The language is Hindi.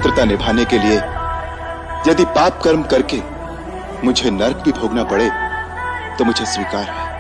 पवित्रता निभाने के लिए यदि पाप कर्म करके मुझे नरक भी भोगना पड़े तो मुझे स्वीकार है।